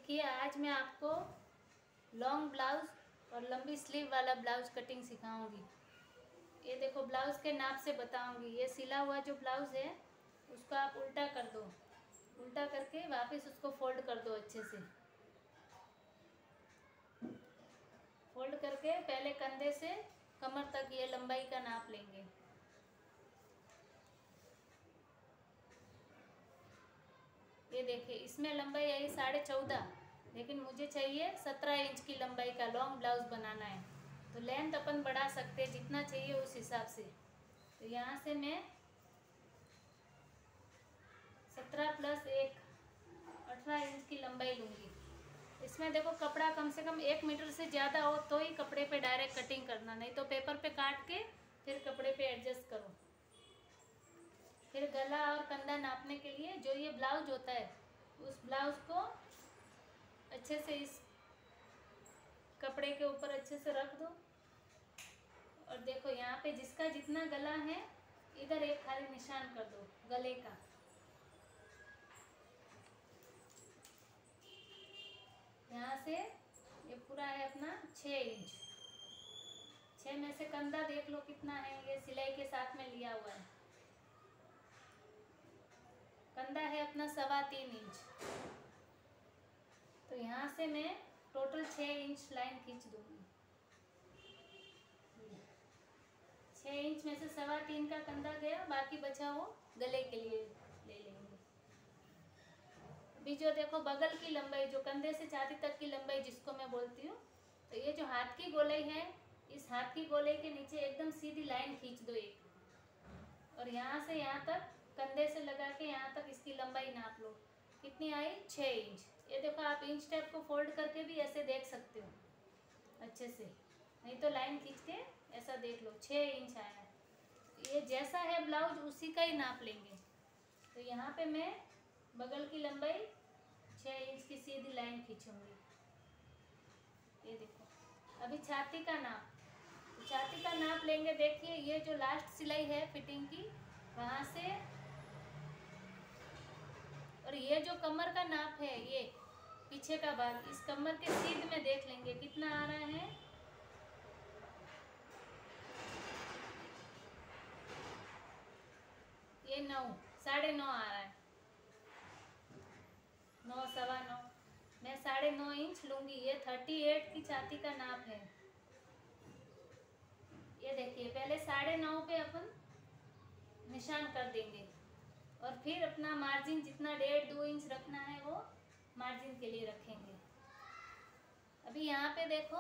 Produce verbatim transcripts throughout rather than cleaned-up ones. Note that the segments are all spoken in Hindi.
देखिए, आज मैं आपको लॉन्ग ब्लाउज और लंबी स्लीव वाला ब्लाउज कटिंग सिखाऊंगी। ये देखो, ब्लाउज के नाप से बताऊंगी। ये सिला हुआ जो ब्लाउज है उसको आप उल्टा कर दो, उल्टा करके वापस उसको फोल्ड कर दो। अच्छे से फोल्ड करके पहले कंधे से कमर तक ये लंबाई का नाप लेंगे। ये देखिए, इसमें लंबाई आई साढ़े चौदह, लेकिन मुझे चाहिए सत्रह इंच की लंबाई का लॉन्ग ब्लाउज बनाना है। तो लेंथ अपन बढ़ा सकते हैं जितना चाहिए उस हिसाब से। तो यहाँ से मैं सत्रह प्लस एक अठारह इंच की लंबाई लूँगी। इसमें देखो, कपड़ा कम से कम एक मीटर से ज़्यादा हो तो ही कपड़े पे डायरेक्ट कटिंग करना, नहीं तो पेपर पे काट के फिर कपड़े पे एडजस्ट करो। फिर गला और कंधा नापने के लिए जो ये ब्लाउज होता है, उस ब्लाउज को अच्छे से इस कपड़े के ऊपर अच्छे से रख दो। और देखो, यहाँ पे जिसका जितना गला है इधर एक खाली निशान कर दो गले का। यहाँ से ये पूरा है अपना छः इंच। छः में से कंधा देख लो कितना है, ये सिलाई के साथ में लिया हुआ है। कंधा है अपना सवा तीन इंच। तो यहाँ से मैं टोटल छः इंच लाइन खींच दूंगी। छः इंच में से सवा तीन का कंधा गया, बाकी बचा वो गले के लिए ले लेंगे। अभी जो देखो, बगल की लंबाई जो कंधे से छाती तक की लंबाई जिसको मैं बोलती हूँ, तो ये जो हाथ की गोलाई है, इस हाथ की गोलाई के नीचे एकदम सीधी लाइन खींच दो एक, और यहाँ से यहाँ तक कंधे से लगा के यहाँ तक इसकी लंबाई नाप लो। कितनी आई? छः इंच। ये देखो, आप इंच टेप को फोल्ड करके भी ऐसे देख सकते हो अच्छे से, नहीं तो लाइन खींच के ऐसा देख लो। छः इंच आया है। ये जैसा है ब्लाउज उसी का ही नाप लेंगे। तो यहाँ पे मैं बगल की लंबाई छः इंच की सीधी लाइन खींचूंगी। ये देखो, अभी छाती का नाप, तो छाती का नाप लेंगे। देखिए, ये जो लास्ट सिलाई है फिटिंग की, वहाँ से, और ये जो कमर का नाप है, ये पीछे का भाग, इस कमर के सीध में देख लेंगे कितना आ रहा है। ये नौ, साढ़े नौ आ रहा है। नौ, सवा नौ, मैं साढ़े नौ इंच लूंगी। ये थर्टी एट की छाती का नाप है। ये देखिए, पहले साढ़े नौ पे अपन निशान कर देंगे, और फिर अपना मार्जिन जितना डेढ़ दो इंच रखना है वो मार्जिन के लिए रखेंगे। अभी यहाँ पे देखो,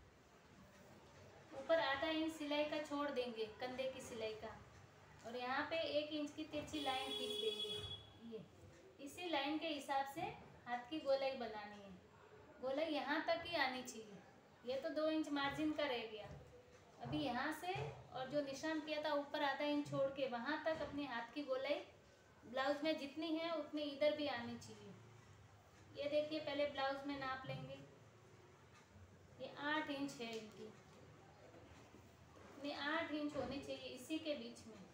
ऊपर आधा इंच सिलाई का छोड़ देंगे, कंधे की सिलाई का, और यहाँ पे एक इंच की तिरछी लाइन खींच देंगे। ये इसी लाइन के हिसाब से हाथ की गोलाई बनानी है। गोलाई यहाँ तक ही आनी चाहिए। ये तो दो इंच मार्जिन का रह गया। अभी यहाँ से, और जो निशान किया था ऊपर आधा इंच छोड़ के, वहाँ तक अपने हाथ की गोलाई ब्लाउज में जितनी है उतनी इधर भी आनी चाहिए। ये देखिए, पहले ब्लाउज में नाप लेंगे। ये आठ इंच है इनकी, ये आठ इंच होनी चाहिए इसी के बीच में।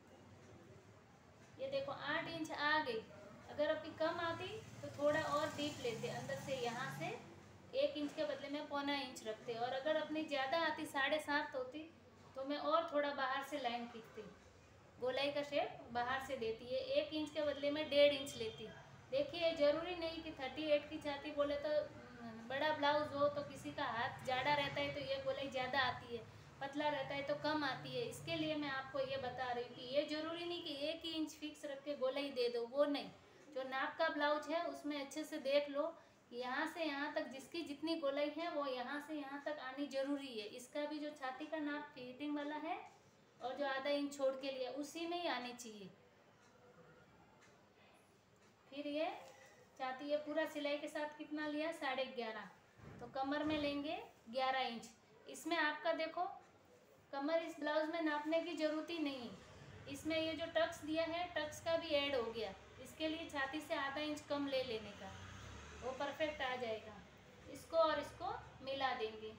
ये देखो, आठ इंच आ गई। अगर अभी कम आती तो थोड़ा और डीप लेते, अंदर से यहाँ से एक इंच के बदले में पौना इंच रखते, और अगर अपनी ज़्यादा आती, साढ़े सात होती, तो मैं और थोड़ा बाहर से लाइन खींचती, गोलाई का शेप बाहर से देती है। एक इंच के बदले में डेढ़ इंच लेती। देखिए, ज़रूरी नहीं कि थर्टी एट की छाती बोले तो बड़ा ब्लाउज हो, तो किसी का हाथ ज़्यादा रहता है तो ये गोलाई ज़्यादा आती है, पतला रहता है तो कम आती है। इसके लिए मैं आपको ये बता रही हूँ कि ये ज़रूरी नहीं कि एक ही इंच फिक्स रख के गोलाई दे दो, वो नहीं। जो नाप का ब्लाउज है उसमें अच्छे से देख लो कि यहाँ से यहाँ तक जिसकी जितनी गोलाई है वो यहाँ से यहाँ तक आनी जरूरी है। इसका भी जो छाती का नाप फिटिंग वाला है और जो आधा इंच छोड़ के लिया, उसी में ही आनी चाहिए। फिर ये छाती, ये पूरा सिलाई के साथ कितना लिया? साढ़े ग्यारह। तो कमर में लेंगे ग्यारह इंच। इसमें आपका देखो, कमर इस ब्लाउज में नापने की जरूरत ही नहीं है। इसमें ये जो टक्स दिया है, टक्स का भी ऐड हो गया। इसके लिए छाती से आधा इंच कम ले लेने का, वो परफेक्ट आ जाएगा। इसको और इसको मिला देंगे।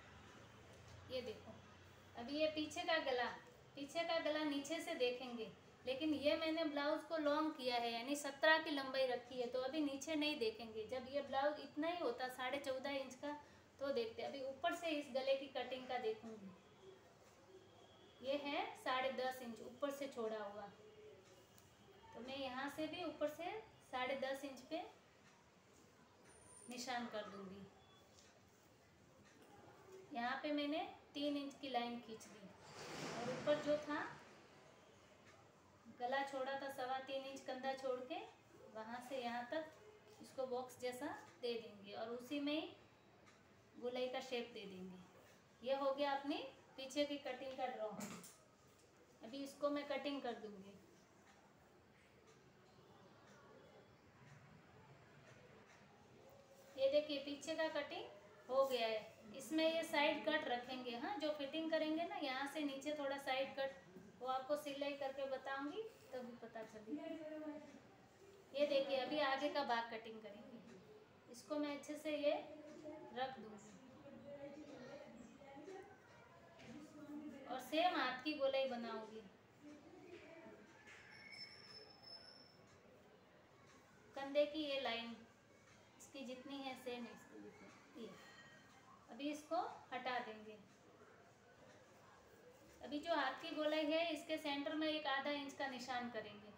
ये देखो, अभी ये पीछे का गला, पीछे का गला नीचे से देखेंगे लेकिन ये मैंने ब्लाउज को लॉन्ग किया है, यानी सत्रह की लंबाई रखी है, तो अभी नीचे नहीं देखेंगे। जब ये ब्लाउज इतना ही होता साढ़े चौदह इंच का तो देखते। अभी ऊपर से इस गले की कटिंग का देखूंगी। ये है साढ़े दस इंच ऊपर से छोड़ा हुआ, तो मैं यहाँ से भी ऊपर से साढ़े दस इंच पे निशान कर दूंगी। यहाँ पे मैंने तीन इंच की लाइन खींच दी और ऊपर जो था गला छोड़ा था सवा तीन इंच कंधा छोड़ के, वहाँ से यहाँ तक इसको बॉक्स जैसा दे देंगे और उसी में ही गोलाई का शेप दे देंगे। ये हो गया अपनी पीछे की कटिंग का ड्रॉ। अभी इसको मैं कटिंग कर दूंगी। ये देखिए पीछे का कटिंग हो गया है। इसमें ये साइड कट रखेंगे, हाँ, जो फिटिंग करेंगे ना यहाँ से नीचे थोड़ा साइड कट, वो आपको सिलाई करके बताऊंगी तभी पता चलेगा। ये देखिए अभी आगे का भाग कटिंग करेंगे, इसको मैं अच्छे से ये रख दूंगी और सेम हाथ की गोलाई बनाऊंगी। कंधे की ये लाइन इसकी जितनी है सेम इसकी जितनी, ये अभी इसको हटा देंगे। अभी जो हाथ की गोलाई है इसके सेंटर में एक आधा इंच का निशान करेंगे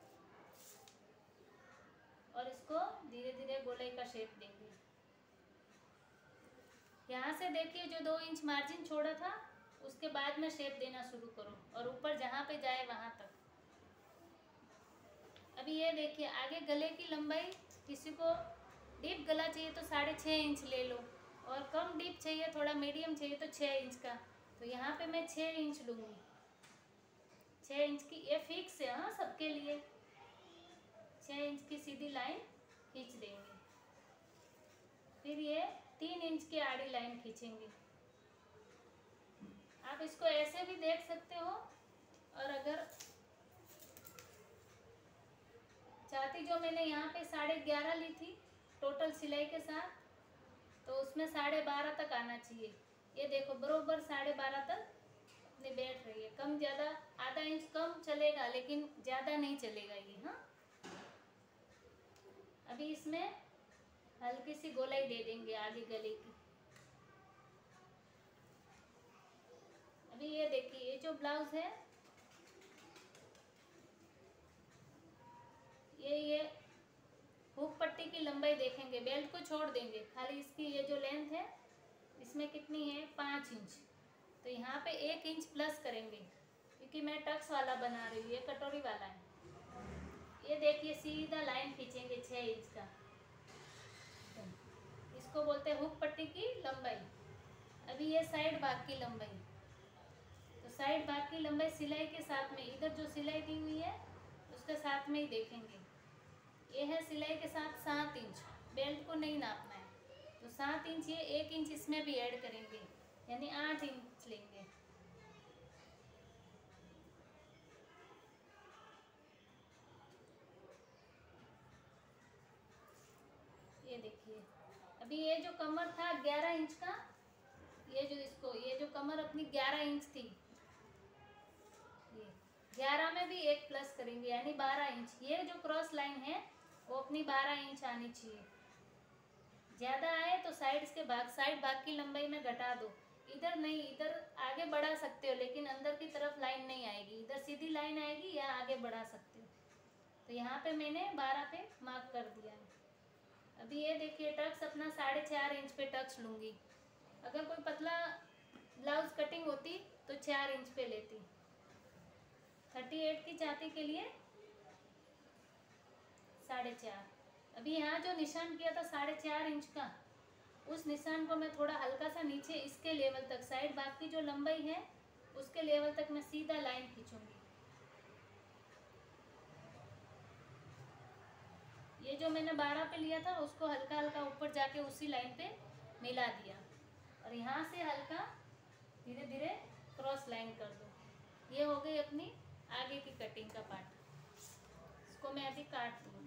और इसको धीरे धीरे गोलाई का शेप देंगे। यहाँ से देखिए जो दो इंच मार्जिन छोड़ा था उसके बाद में शेप देना शुरू करो और ऊपर जहाँ पे जाए वहाँ तक। अभी ये देखिए आगे गले की लंबाई, किसी को डीप गला चाहिए तो साढ़े छः इंच ले लो और कम डीप चाहिए, थोड़ा मीडियम चाहिए तो छः इंच का, तो यहाँ पे मैं छः इंच लूँगी। छः इंच की ये फिक्स है, हाँ, सबके लिए छः इंच की सीधी लाइन खींच देंगे। फिर ये तीन इंच की आड़ी लाइन खींचेंगे। आप इसको ऐसे भी देख सकते हो और अगर छाती जो मैंने यहाँ पे साढ़े ग्यारह ली थी टोटल सिलाई के साथ, तो उसमें साढ़े बारह तक आना चाहिए। ये देखो बरोबर साढ़े बारह तक अपनी बैठ रही है। कम ज़्यादा आधा इंच कम चलेगा लेकिन ज़्यादा नहीं चलेगा ये, हाँ। अभी इसमें हल्की सी गोलाई दे देंगे आगे गले की। अभी ये देखिए ये जो ब्लाउज है ये ये हुक पट्टी की लंबाई देखेंगे, बेल्ट को छोड़ देंगे, खाली इसकी ये जो लेंथ है इसमें कितनी है पाँच इंच, तो यहाँ पे एक इंच प्लस करेंगे क्योंकि मैं टक्स वाला बना रही हूँ, ये कटोरी वाला है। ये देखिए सीधा लाइन खींचेंगे छः इंच का, इसको बोलते हैं हुक पट्टी की लंबाई। अभी ये साइड भाग की लंबाई, तो साइड भाग की लंबाई सिलाई के साथ में, इधर जो सिलाई दी हुई है उसके साथ में ही देखेंगे। ये है सिलाई के साथ सात इंच, बेल्ट को नहीं नापना है, तो सात इंच ये एक इंच इसमें भी ऐड करेंगे यानी आठ इंच लेंगे। ये देखिए अभी ये जो कमर था ग्यारह इंच का, ये जो इसको ये जो कमर अपनी ग्यारह इंच थी, ये ग्यारह में भी एक प्लस करेंगे यानी बारह इंच। ये जो क्रॉस लाइन है वो अपनी बारह इंच आनी चाहिए। ज़्यादा आए तो साइड्स के भाग साइड भाग की लंबाई में घटा दो, इधर नहीं, इधर आगे बढ़ा सकते हो लेकिन अंदर की तरफ लाइन नहीं आएगी, इधर सीधी लाइन आएगी या आगे बढ़ा सकते हो। तो यहाँ पे मैंने बारह पे मार्क कर दिया है। अभी ये देखिए टक्स अपना साढ़े चार इंच पे टक्स लूँगी। अगर कोई पतला ब्लाउज कटिंग होती तो चार इंच पे लेती। थर्टी एट की छाती के लिए साढ़े चार। अभी यहाँ जो निशान किया था साढ़े चार इंच का, उस निशान को मैं थोड़ा हल्का सा नीचे इसके लेवल तक, साइड भाग की जो लंबाई है उसके लेवल तक मैं सीधा लाइन खींचूंगी। ये जो मैंने बारह पे लिया था उसको हल्का हल्का ऊपर जाके उसी लाइन पे मिला दिया और यहाँ से हल्का धीरे धीरे क्रॉस लाइन कर दो। ये हो गई अपनी आगे की कटिंग का पार्ट। इसको मैं अभी काट दूँगी।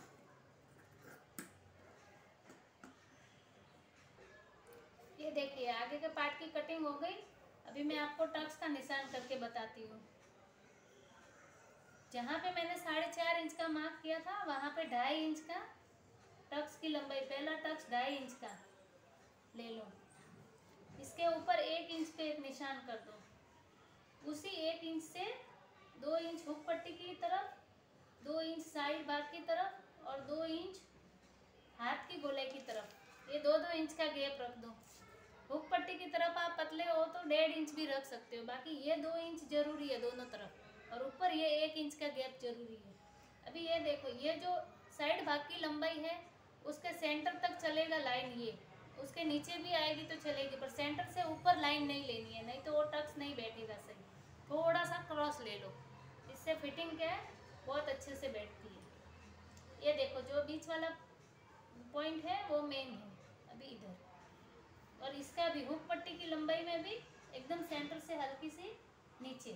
ये देखिए आगे के पार्ट की कटिंग हो गई। अभी मैं आपको टक्स का निशान करके बताती हूँ। जहाँ पे मैंने साढ़े चार इंच का मार्क किया था वहाँ पे ढाई इंच का टक्स की लंबाई, पहला टक्स ढाई इंच का ले लो। इसके ऊपर एक इंच पे एक निशान कर दो। उसी एक इंच से दो इंच हुक पट्टी की तरफ, दो इंच साइड भाग की तरफ और दो इंच हाथ की गोलाई की तरफ, ये दो दो इंच का गैप रख दो। हुक पट्टी की तरफ आप पतले हो तो डेढ़ इंच भी रख सकते हो, बाकी ये दो इंच जरूरी है दोनों तरफ, और ऊपर ये एक इंच का गैप जरूरी है। अभी ये देखो, ये जो साइड भाग की लंबाई है उसके सेंटर तक चलेगा लाइन, ये उसके नीचे भी आएगी तो चलेगी, पर सेंटर से ऊपर लाइन नहीं लेनी है, नहीं तो वो टक्स नहीं बैठेगा सही। थोड़ा सा क्रॉस ले लो, इससे फिटिंग क्या है बहुत अच्छे से बैठती है। ये देखो जो बीच वाला पॉइंट है वो मेन है अभी इधर, और इसका भी हुक पट्टी की लंबाई में भी एकदम सेंटर से हल्की सी नीचे,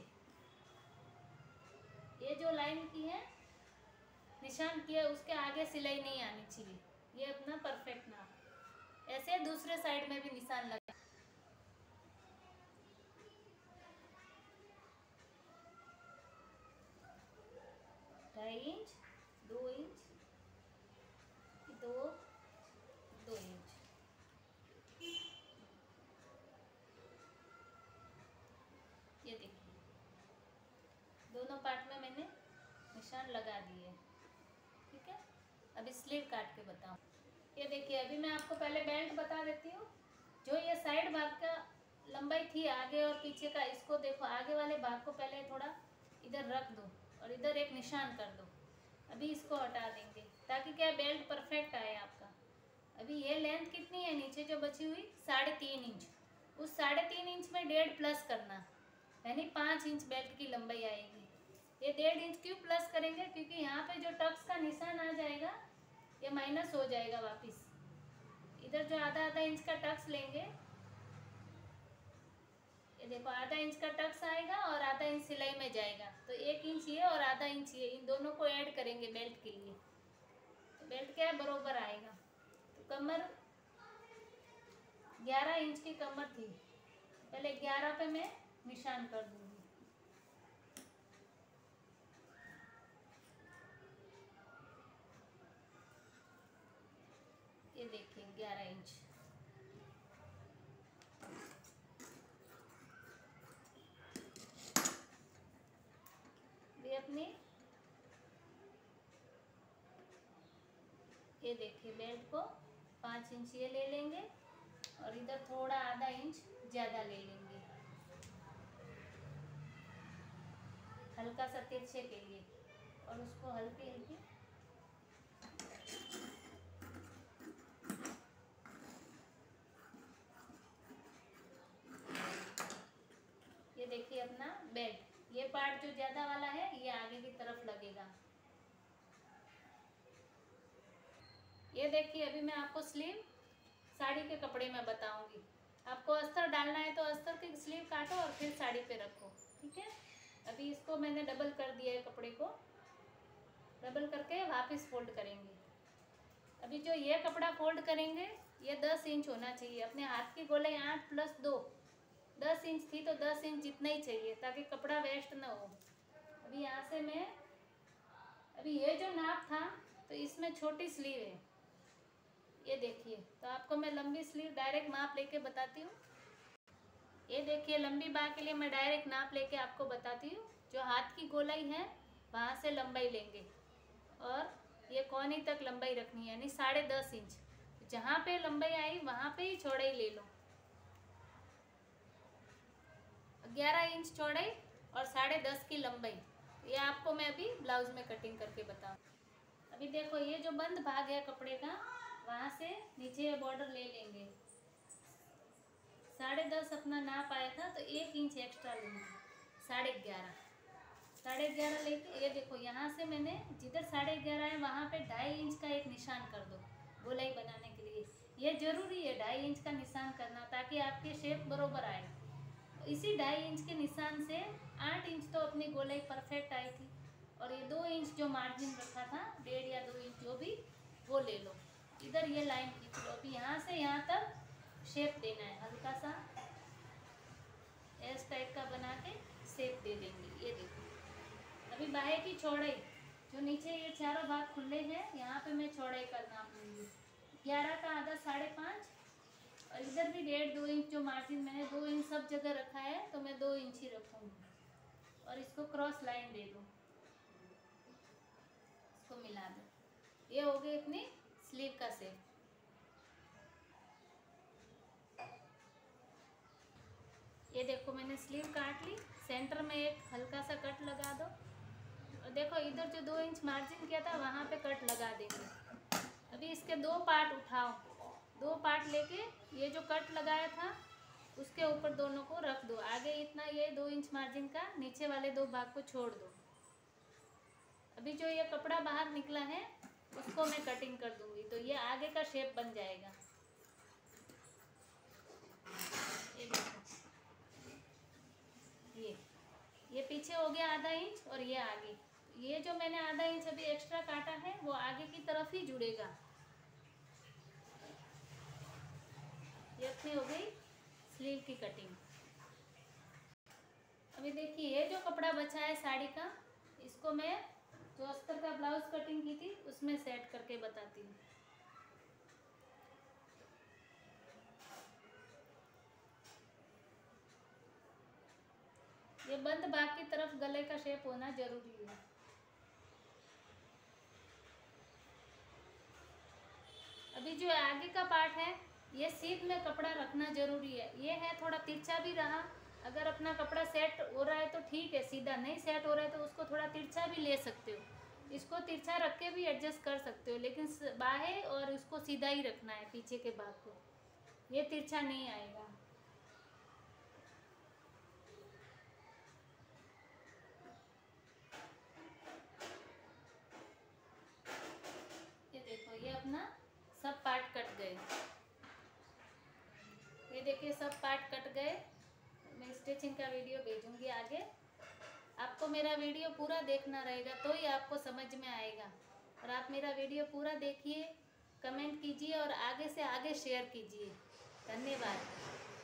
ये जो लाइन की है निशान किया उसके आगे सिलाई नहीं आनी चाहिए, ये अपना परफेक्ट नाप। ऐसे दूसरे साइड में भी निशान लगा। ढाई इंच, दो इंच, दो दो इंच, ये देखिए दोनों पार्ट में मैंने निशान लगा दिए। ठीक है, अभी स्लीव काट के बताऊँ। ये देखिए अभी मैं आपको पहले बेल्ट बता देती हूँ। जो ये साइड भाग का लंबाई थी आगे और पीछे का, इसको देखो आगे वाले भाग को पहले थोड़ा इधर रख दो और इधर एक निशान कर दो। अभी इसको हटा देंगे ताकि क्या बेल्ट परफेक्ट आए आपका। अभी ये लेंथ कितनी है नीचे जो बची हुई, साढ़े तीन इंच, उस साढ़े तीन इंच में डेढ़ प्लस करना, यानी पाँच इंच बेल्ट की लंबाई आएगी। ये डेढ़ इंच क्यों प्लस करेंगे, क्योंकि यहाँ पे जो टक्स का निशान आ जाएगा ये माइनस हो जाएगा वापस। इधर जो आधा आधा इंच का टक्स लेंगे, ये देखो आधा इंच का टक्स आएगा और आधा इंच सिलाई में जाएगा, तो एक इंच ये और आधा इंच ये, इन दोनों को ऐड करेंगे बेल्ट के लिए, तो बेल्ट क्या है बरोबर आएगा। तो कमर ग्यारह इंच की कमर थी, पहले ग्यारह पे मैं निशान कर दूंगी। ये देखिए ग्यारह इंच, ये अपनी ये देखिए बेल्ट को पाँच इंच ये ले लेंगे और इधर थोड़ा आधा इंच ज़्यादा ले लेंगे हल्का सा तिरछे के लिए, और उसको हल्की हल्की ये देखिए अपना बेल्ट, ये पार्ट जो ज़्यादा वाला है ये आगे की तरफ लगेगा। ये देखिए अभी मैं आपको स्लीव साड़ी के कपड़े में बताऊंगी। आपको अस्तर डालना है तो अस्तर की स्लीव काटो और फिर साड़ी पे रखो। ठीक है, अभी इसको मैंने डबल कर दिया है, कपड़े को डबल करके वापस फोल्ड करेंगे। अभी जो ये कपड़ा फोल्ड करेंगे ये दस इंच होना चाहिए। अपने हाथ की गोलाई आठ प्लस दो दस इंच थी, तो दस इंच जितना ही चाहिए ताकि कपड़ा वेस्ट ना हो। अभी यहाँ से मैं अभी ये जो नाप था तो इसमें छोटी स्लीव है, ये देखिए, तो आपको मैं लंबी स्लीव डायरेक्ट माप लेके बताती हूँ। ये देखिए लंबी बाह के लिए मैं डायरेक्ट नाप लेके आपको बताती हूँ। जो हाथ की गोलाई है वहाँ से लंबाई लेंगे और ये कोहनी तक लंबाई रखनी है, यानी साढ़े दस इंच। जहाँ पे लंबाई आई वहाँ पे ही चौड़ाई ले लो, ग्यारह इंच चौड़ाई और साढ़े दस की लंबाई। ये आपको मैं अभी ब्लाउज में कटिंग करके बताऊँ। अभी देखो ये जो बंद भाग है कपड़े का, वहाँ से नीचे बॉर्डर ले लेंगे। साढ़े दस अपना नाप आया था तो एक इंच एक्स्ट्रा लेंगे, साढ़े ग्यारह साढ़े ग्यारह लेके ये देखो यहाँ से मैंने जिधर साढ़े ग्यारह है वहाँ पे ढाई इंच का एक निशान कर दो गोलाई बनाने के लिए। ये ज़रूरी है ढाई इंच का निशान करना ताकि आपकी शेप बरोबर आए। इसी ढाई इंच के निशान से आठ इंच तो अपनी गोलाई परफेक्ट आई थी, और ये दो इंच जो मार्जिन रखा था, डेढ़ या दो इंच जो भी, वो ले लो। इधर ये लाइन खींच लो। अभी यहाँ से यहाँ तक शेप देना है, हल्का सा एस टाइप का बना के शेप दे देंगे। ये देखो अभी बाहे की चौड़ाई, जो नीचे ये चारों भाग खुले हैं, यहाँ पे मैं चौड़ाई का नाप लूँगी। ग्यारह का आधा साढ़े पाँच, और इधर भी डेढ़ दो इंच जो मार्जिन मैंने दो इंच सब जगह रखा है, तो मैं दो इंच ही रखूँगी। और इसको क्रॉस लाइन दे दो, इसको मिला दो। ये हो गई अपनी स्लीव का शेप। ये देखो मैंने स्लीव काट ली, सेंटर में एक हल्का सा कट लगा दो, और देखो इधर जो दो इंच मार्जिन किया था वहाँ पे कट लगा देंगे। अभी इसके दो पार्ट उठाओ, दो पार्ट लेके ये जो कट लगाया था उसके ऊपर दोनों को रख दो। आगे इतना ये दो इंच मार्जिन का, नीचे वाले दो भाग को छोड़ दो। अभी जो ये कपड़ा बाहर निकला है उसको मैं कटिंग कर दूंगी, तो ये आगे का शेप बन जाएगा। ये देखो, ये ये पीछे हो गया आधा इंच, और ये आगे, ये जो मैंने आधा इंच अभी एक्स्ट्रा काटा है वो आगे की तरफ ही जुड़ेगा। ये अपनी हो गई स्लीव की कटिंग। अभी देखिए ये जो कपड़ा बचा है साड़ी का, इसको मैं जो अस्तर का ब्लाउज कटिंग की थी उसमें सेट करके बताती हूँ। ये बंद भाग की तरफ गले का शेप होना जरूरी है। अभी जो आगे का पार्ट है ये सीध में कपड़ा रखना जरूरी है। ये है थोड़ा तिरछा भी रहा, अगर अपना कपड़ा सेट हो रहा है तो ठीक है, सीधा नहीं सेट हो रहा है तो उसको थोड़ा तिरछा भी ले सकते हो। इसको तिरछा रख के भी एडजस्ट कर सकते हो, लेकिन बाहें और उसको सीधा ही रखना है, पीछे के भाग को, ये तिरछा नहीं आएगा। ये देखो ये अपना सब पार्ट कट गए, ये देखिए सब पार्ट कट गए। मैं स्टिचिंग का वीडियो भेजूंगी आगे, आपको मेरा वीडियो पूरा देखना रहेगा तो ही आपको समझ में आएगा। और आप मेरा वीडियो पूरा देखिए, कमेंट कीजिए और आगे से आगे शेयर कीजिए। धन्यवाद।